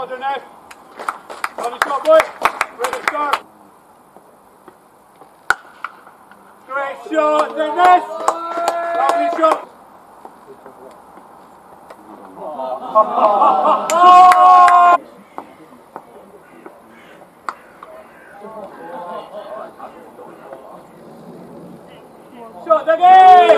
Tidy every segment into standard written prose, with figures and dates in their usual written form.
Well done, Ed. On the shot, boy. Ready to start. Great shot, Dennis. Lovely shot. Shot, Dougie!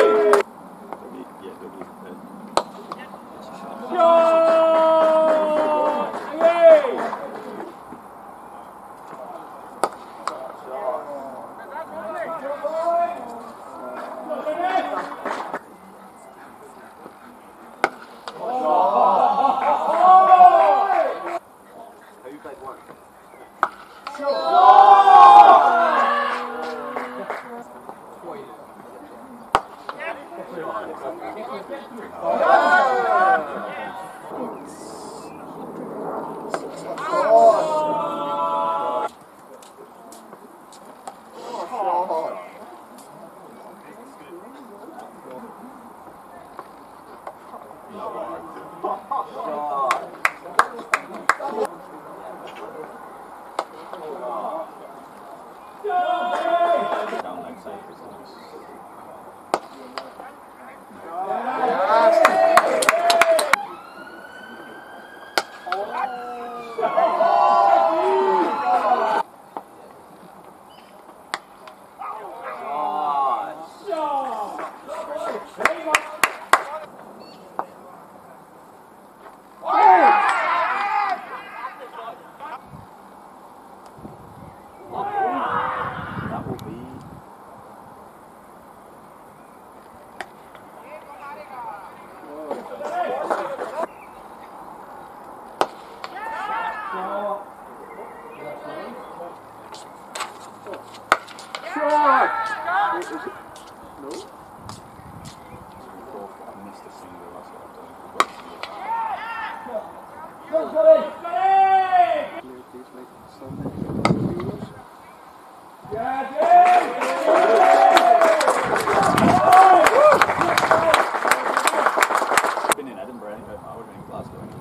Been in Edinburgh anyway, I would have been in Glasgow anyway.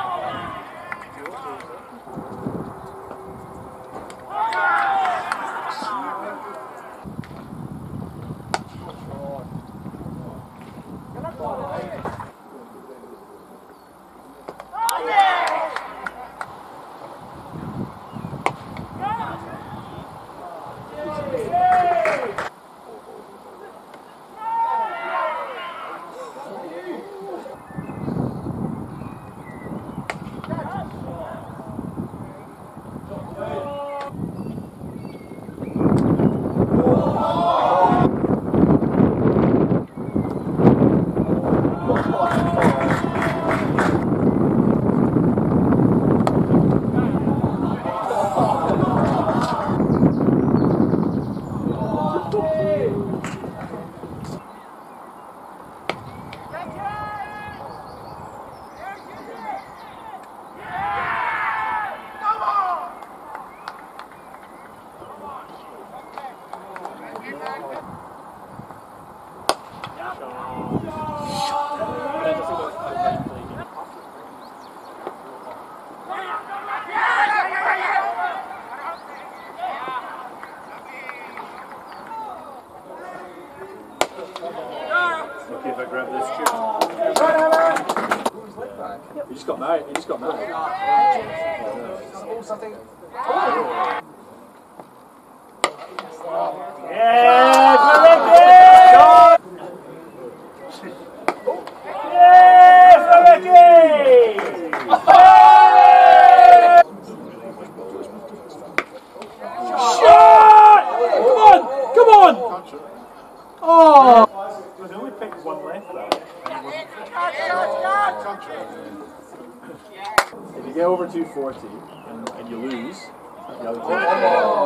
Okay, if I grab this chip. He just got married. He just got married. Yes, Ricky! Yes, Ricky! Shot! Come on! Come on! Oh! There's only picked one left though. If you get over 240 and you lose, you have to take it.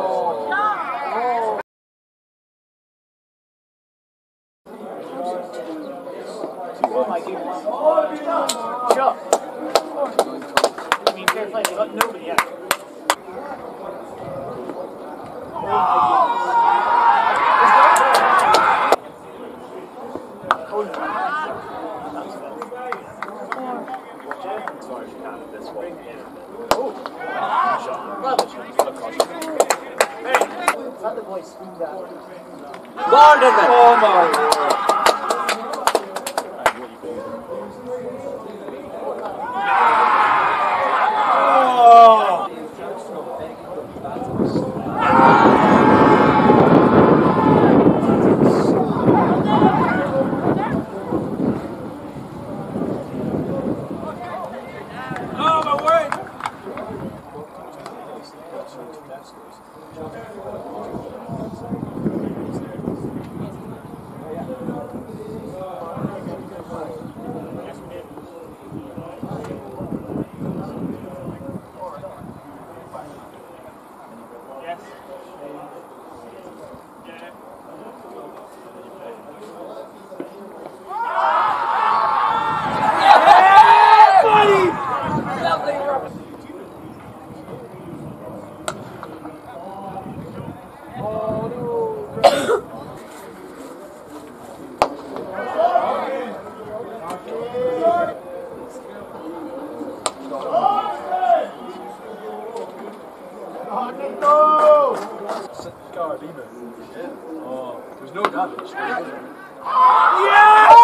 Oh my goodness. Shot. I mean, fair play, you've got nobody yet. Oh my goodness. Sorry, she can't this one. Goldenacre! Oh my lord! Oh, there's no damage. Yeah!